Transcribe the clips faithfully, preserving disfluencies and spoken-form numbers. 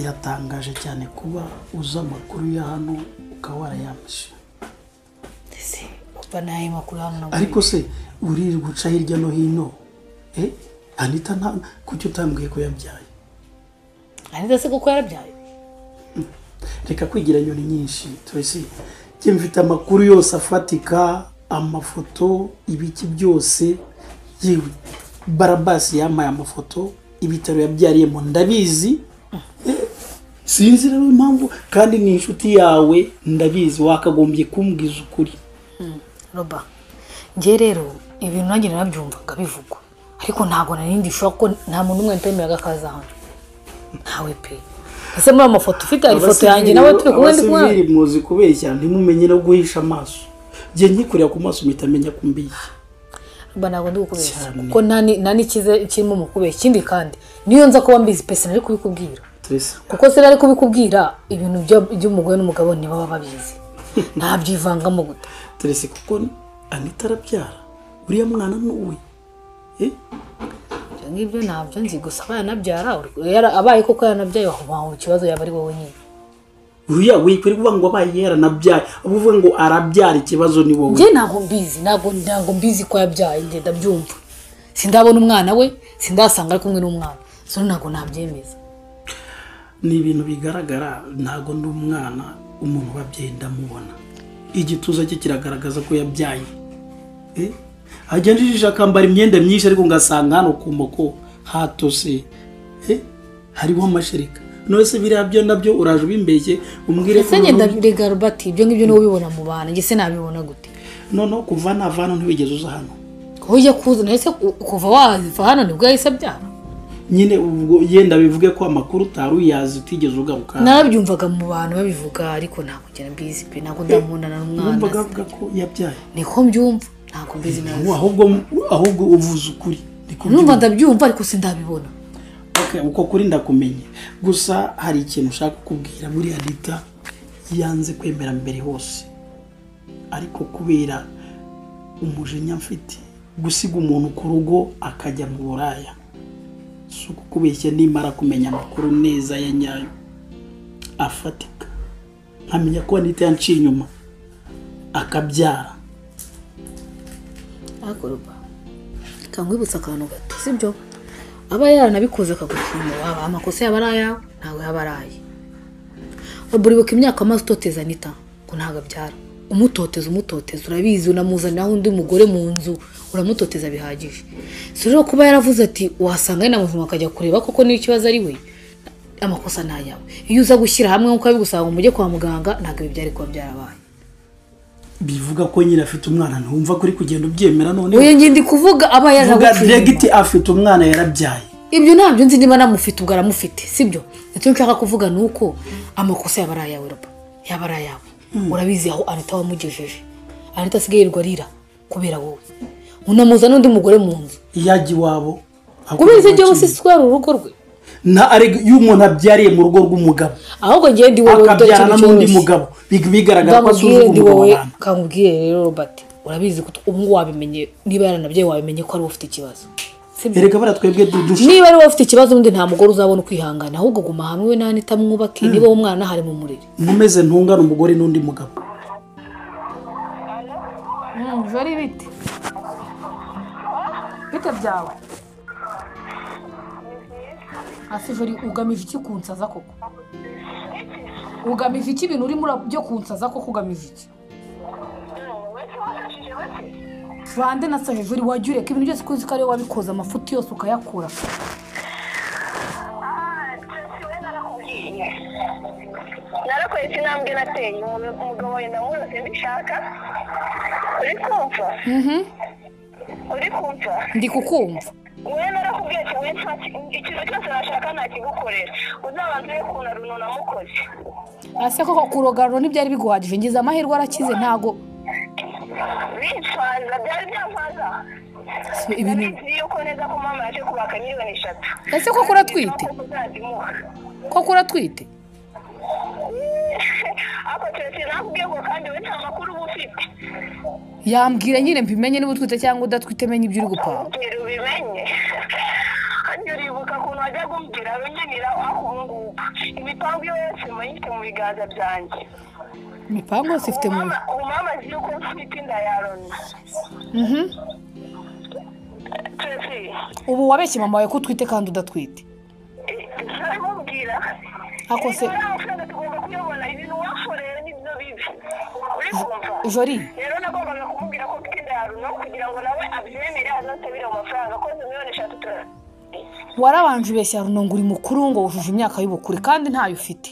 biratangaje cyane kuba uza amakuru ya hano ukaba warayamishe. Ese uba naye makuru hano. Ariko se uri guca hirya no hino eh Anita nta kucyo utambwiye ko yabyaye. Anita se kuko yarabyaye. Reka kwigira nyoni nyinshi Tracy. Jye mfite amakuru yose afatika, amafoto, ibiki byose. Yewe Barabasi yamaye amafoto, ibitaro yabyariyemo ndabizi. Sinzi rero impamvu kandi ni inshuti yawe ndabizi wakagombye kumbwiza ukuri. Roba nge rero ibintu nanjye narabyumvaga bivugwa ariko ntago narindi shoko ko nta muntu umwe ntemeraga kaza hano ntawe pe. Ese muri amafoto ufite ari foto yanjye nawe turi kumwe ndi kumwe. Abasivili muzi kubeshya ntimumenye no guhisha amaso. Je nkikurira ku maso mitamenya kumbiye. Roba nago ndi gukubeshya kuko nani nani kize kirimo mukubeshya ikindi kandi niyo nza kuba mbizi pesa nari kubikubwira. Kuko se nari kubikubwira ibintu by'umugore n'umugabo ni baba babizi. Ntabyivangamo gute. Tracy kuko Anita arabyara uriya mwana n'uwe eh ngibyo ntabyo nzi gusa bayanabyara abaye koko yanabyaye aho ikibazo yaba ari wowe nyine. Uriya wikuri kuvuga ngo abaye yaranabyaye uvuga ngo arabyara ikibazo ni wowe. Je ntago mbizi nago ntago mbizi ko yabyaye nge ndabyumva. Sindabona umwana we sindasanga ari kumwe n'umwana so ntago nabyemeza. Ni ibintu bigaragara ntago ndi umwana umuntu wabyaye ndamubona. Igituza cye kiragaragaza ko yabyaye eh agenjije akambara imyenda myinshi ariko ngasanga hano kumoko hatose eh hariho amashereka no se birabyo nabyo uraje bimbeshye umbwire ko ngenda ndega Robert ibyo ngibyo no ubibona mu bana nge se nabibona gute. No no kuva navana ntibigeze uza hano ko uje kuza nese kuva waziva hano nibwo yahise byara nyine ubwo yenda bivuge ko amakuru taru yazi utigeze ugaruka. Nabyumvaga mu bantu babivuga ariko nta kugera mbizi pe nako ndamubona n'umwana. Numvaga avuga ko yabyaye. Niko mbyumva nako mbizi nazo. Ahubwo ahubwo uvuze ukuri. Numva ndabyumva ariko sindabibona. Okay uko kuri ndakumenye. Gusa hari ikintu ushaka kubwira muri Anita yanze kwemera mbere hose. Ariko kubera umujinya mfite gusiga umuntu ku rugo akajya mu buraya. Suko kubeshya nimara kumenya amakuru neza ya nyayo afatika nkamenya ko Anita yanciye inyuma akabyara. Akoroba kangwibutsa akantu gato sibyo aba yaranabikoze akagushima waba amakosa yabaraya ntawe yabaraye. Uburibuka imyaka amaze utoteza Anita ko ntaga byara umutoteza umutoteza urabizi unamuzana undi mugore mu nzu uramutoteza bihagije. So rero kuba yaravuze ati wasanga ina muzima akajya kureba koko ni ikibazo ari we amakosa nayawe. Iyo uza gushyira hamwe nkuko bigusanga umujye kwa muganga ntago byari kwa byarabaye. Bivuga ko nyira afite umwana ntumva kuri kugenda ubyemera none. Oye nge ndi kuvuga aba yaravuga direct afite umwana yarabyaye. Ibyo ntabyo nzi niba namufite ubwo aramufite sibyo. Icyo nshaka kuvuga nuko amakosa yabaraye yawe Roba yabaraye yawe. Urabizi aho Anita wamugejeje. Anita sigayirirwa arira kubera wowe. Unamuza n'undi mugore mu nzu. Yaji wabo. Kubera se cyo siswara urugo rwe. Na ari y'umuntu abyariye mu rugo rw'umugabo. Ahubwo ngiye ndi wowe utacyana n'undi mugabo. Bigaragara ko asuzuguye umugabo. Kangubwiye rero Robert. Urabizi ko ubu ngo wabimenye niba yaranabyaye wabimenye ko ari ufite ikibazo. Erega baratwebwe dudusha. Niba ari ufite ikibazo undi nta mugore uzabona kwihangana ahubwo guma hamwe we nani tamwubake niba umwana hari mu murire. Mumeze ntungana umugore n'undi mugabo. Mm, jari bite. Bite byawe. Ase jari ugamije iki kunsaza koko. Ugamije iki ibintu uri muri byo kunsaza koko ugamije iki. Bande nasaje jari wajure ko ibintu byose kuzi kare wabikoza amafuti yose ukayakura. Narakoye sinambwe nateye umugabo wenda nkuru simbishaka. Uri kumva? Mhm. Uri kumva? Ndi kukumva. Wewe narakubwiye ati wewe ikintu cyose nashaka nakigukorera. Uzabanze kuna runo namukoze. Ase koko kurogaro n'ibyari biguhagije ngize amahirwe arakize ntago. Bifanza byari byamfaza. Ibintu yuko neza ko mama yaje kubaka miliyoni eshatu. Ese koko uratwite? Koko uratwite? Ako cyose nakubwiye ko kandi we nta makuru bufite. Yambwira nyine mpimenye niba utwite cyangwa udatwite menye ibyo uri gupanga. Ubimenye. Kandi uribuka kuntu wajya gumbira runyinira akubungubu. imipangu yose mayifite mu biganza byanjye. imipangu yose ifite mu ubu mama azi yuko mfite inda ya Roni. Mhm. Tracy, ubu wabeshye mama wawe ko utwite kandi udatwite. ntabimubwira. Ako se amafaranga tugomba kuyabona ibintu waforeye n'ibyo bibi. Uri kumva? Jori Rero nagombaga kumubwira ko mfite inda ya Roni kugira ngo nawe abyemere azatabire mu mafaranga ko miliyoni eshatu tura. warabanje ubeshya Runo ngo uri mukuru ngo wujuje imyaka y'ubukure kandi ntayo ufite.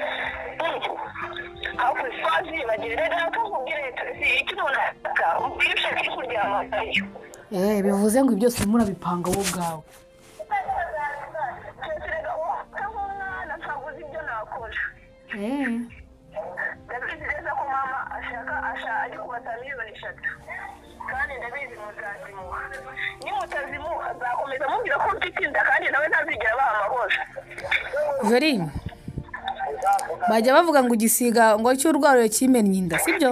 Ako sazi bagerera akakubwira Tracy icyo umuntu ashaka umubwira ushaka kuryama nayo. Eh bivuze ngo byose murabipanga wowe ubwawe. Eh ndabizi neza ko mama ashaka ashaka ari kubata miliyoni eshatu kandi ndabizi mutazimuha nimutazimuha azakomeza mubwira ko mfite inda kandi nawe ntazigera baha amahoro. Jori bajya bavuga ngo igisiga ngo cy'urwariro kimennye inda sibyo?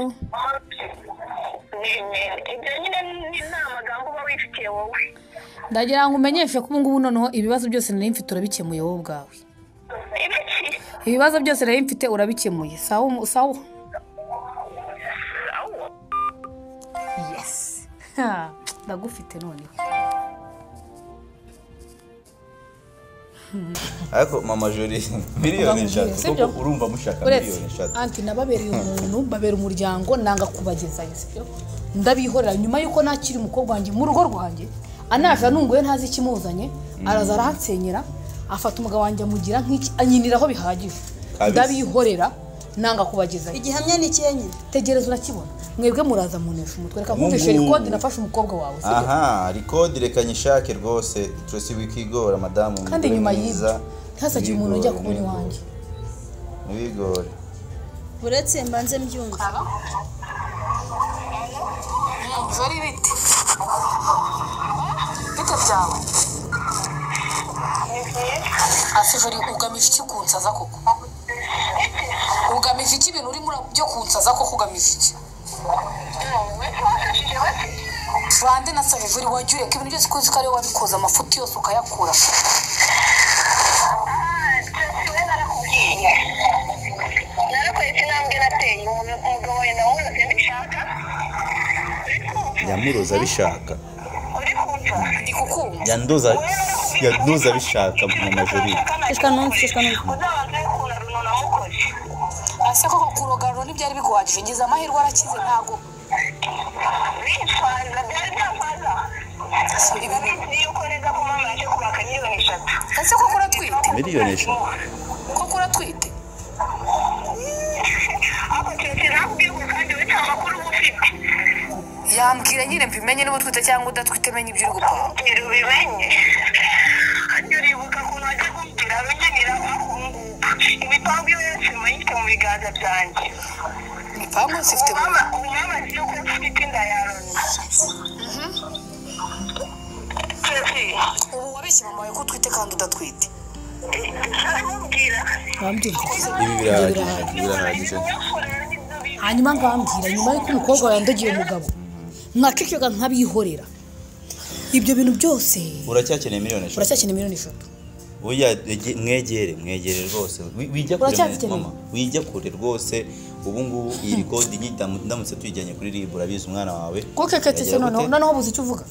Ibyo nyine ni amagambo uba wifitiye wowe. Ndagira ngo umenyeshe ko ubu ngubu noneho ibibazo byose nari mfite urabikemuye wowe ubwawe. Ibiki? Ibibazo byose nari mfite urabikemuye. Sawa sawa. Yes. Ha, ndagufite noneho. Ariko mama Jori miliyoni eshatu kuko urumva mushaka miliyoni eshatu. Anti nababereye umuntu babera umuryango nanga kubagezayo sibyo? Ndabihorera nyuma yuko nakiri umukobwa wanjye mu rugo rwanjye anaje nunguye ntazi ikimuzanye araza arahatsenyera afata umugabo wanjye amugira nk'iki anyiniraho bihagije. Ndabihorera nanga kubagezayo. Igihamya ni cyenye. Tegereza urakibona. Mwebwe muraza munesha umutwe reka nkumvishe record nafashe umukobwa wawe sibyo? Aha record reka nyishake rwose Tracy wikigora madamu kandi nyuma yiza ntasaje umuntu ujya kubona wanjye. Wigore. Uretse mbanze mbyumva. Jori bite? Bite byawe? Ase Jori ugamije iki kunsaza koko? Ugamije iki ibintu uri muri byo kunsaza koko ugamije iki? Bande nasaje Jori wajure ko ibintu byose kuzi kare wabikoza amafuti yose ukayakura. Narakwetse nambwe nateye umugabo wenda wose ndishaka. Yamuroza bishaka. Uri kumva? Ndi kukumva. Yandoza yandoza bishaka mama Jori. Shishka nonse shishka nonse. Uzabanze kuna Runo namukoze. Ase koko kurogaruro n'ibyari biguhagije ngize amahirwe arakize ntago. Bifanza byari byafaza. Ibintu yuko rega ko mama yaje kubaka miliyoni eshatu. Ase koko uratwite? Miliyoni eshatu. Koko uratwite? Ako cyose nakubwiye kandi wita amakuru ufite. Yambwira nyine mbimenye niba utwite cyangwa udatwite menye ibyo uri gupanga. Ntiro bimenye. Kandi uribuka ko naje kumbwira amenyera akunguka. Imipangu yose mayifite mu biganza byanjye. Imipangu yose ifite mu mama mama azi yuko mfite inda ya Roni. ubu wabeshye mama wawe ko utwite kandi udatwite. Ntabimubwira. Ibi birahagije birahagije. Hanyuma ngambwira nyuma yuko umukobwa yandagiye umugabo mwakekeka nkabihorera ibyo bintu byose Uracyakeneye miliyoni eshatu. uracyakeneye miliyoni eshatu. Oya mwegere mwegere rwose wijya kure mama wijya kure rwose ubu ngubu iyi record nyita ndamutse tuyijyanye kuri Rib urabizi umwana wawe ko keketse none none wabuze icyo uvuga.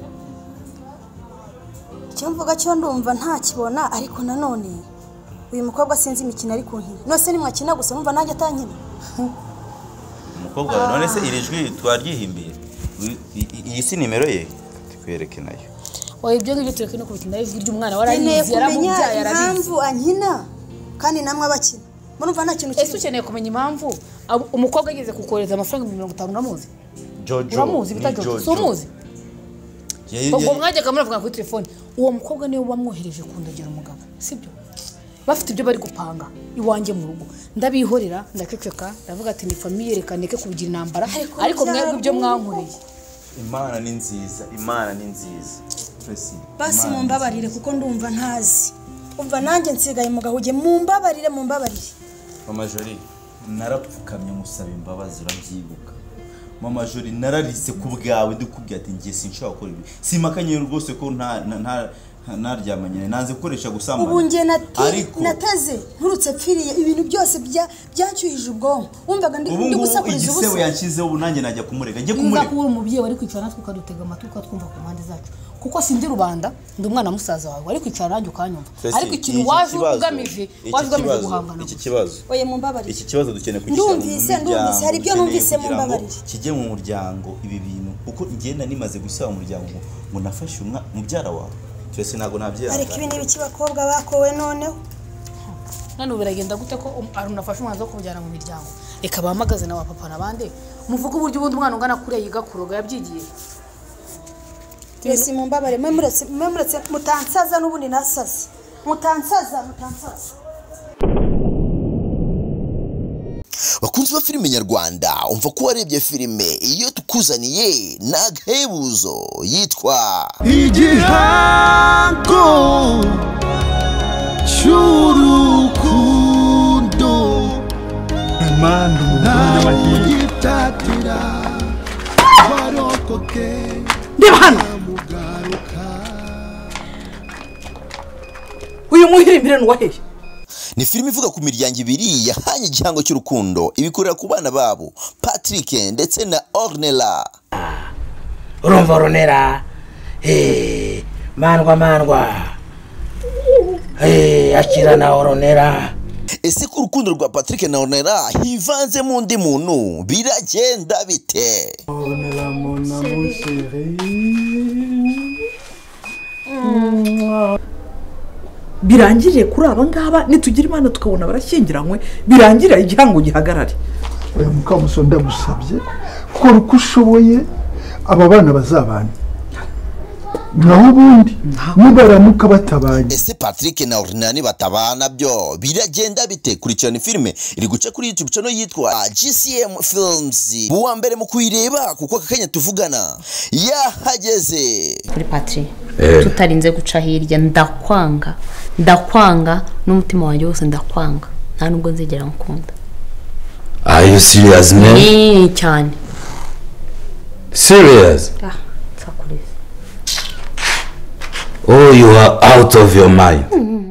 Cyo mvuga cyo ndumva nta kibona ariko nanone uyu mukobwa sinzi imikino ari kunkina. Nose ni mwakina gusa numva nanjye atankina. Umukobwa none se iri jwi twaryihimbye iyi si nimero ye tukwereke nayo. Oya ibyo ngibyo tureke no kubitinda ijwi ry'umwana warayizi yaramubyaye yarabizi. Impamvu ankina kandi namwe abakina. Murumva nta kintu Ese ukeneye kumenya impamvu umukobwa ageze kukoreza amafaranga mirongo itanu namuzi? Jojo. Uramuzi bita Jojo. So muzi? Ubwo mwajyaga muravuga kuri telefone uwo mukobwa niwe wamwohereje kundagera umugabo sibyo? Bafite ibyo bari gupanga iwanjye mu rugo ndabihorera ndakekeka ndavuga ati ni famille rekaneke kubigira intambara ariko mwebwe ibyo mwankoreye. Imana ni nziza Imana ni nziza. Tracy basi mumbabarire kuko ndumva ntazi. Umva nanjye nsigaye mugabo uje mumbabarire mumbabarire. Mama Jori narapfukamye musaba imbabazi urabyibuka. Mama Jori nararise ku bwawe ndikubwiye ati ngiye sinshaka gukora ibi. Simakanye rwose ko nta nta naryamanye nanze gukoresha gusambana ubu nge nateze nturutse pfiriye ibintu byose byacyuhije ubwonko wumvaga ndi gusakuriza ubusa igisebo yanshyizeho ubu nanjye najya kumurega njye kumurega niba kuba umubyeyi wari kwicara natwe ukadutega amatwi ukatwumva ku mpande zacu kuko sindi rubanda ndi umwana musaza wawe wari kwicara nanjye ukanyumva ariko ikintu waje ugamije waje ugamije guhangana iki kibazo oye mumbabarire iki kibazo dukeneye kugishyira mu ndumvise ndumvise hari ibyo numvise mumbabarire kijye mu muryango ibi bintu kuko ngenda nimaze gusaba umuryango ngo nafashe umwa mubyara wawe twese ntago nabyara ariko ibi ni biki bakobwa bakowe noneho none biragenda gute ko arunafashe umwanzo wo kubujyana mu miryango reka bahamagaze na wa papa nabande muvuga uburyo ubundi umwana ungana kure yiga kuroga yabyigiye twese mumbabare mwe muretse mwe muretse mutansaza n'ubundi nasaze mutansaza mutansaza bakunzi ba filime nyarwanda umva ko warebye filime iyo tukuzaniye n'agahebuzo yitwa igihango cy'urukundo amanda umuhungu y'amahitatira barokoke ndeba hano uyu muhirimbire nuwaheye ni filime ivuga ku miryango ibiri yahanye igihango cy'urukundo ibikorera ku bana babo Patrick ndetse na Ornella urumva Ornella eh mandwa mandwa eh akira na Ornella ese ko urukundo rwa Patrick na Ornella hivanze mu ndi muntu biragenda bite Ornella mon amour chéri birangiriye kuri aba ngaba nitugira imana tukabona barashyingiranywe birangira igihango gihagarare oya mukamuso ndagusabye kora uko ushoboye aba bana bazabana naho ubundi nibaramuka batabanye ese Patrick na Ornella ni batabana byo biragenda bite kurikirana filime iri guca kuri YouTube channel yitwa G C M Films buwa mbere mu kuyireba kuko akanya tuvugana yahageze kuri Patrick tutarinze guca hirya ndakwanga ndakwanga n'umutima wanjye wose ndakwanga nta nubwo nzigera nkunda. Are you serious man? Eh cyane serious? ah sakurisi oh you are out of your mind. mm -hmm.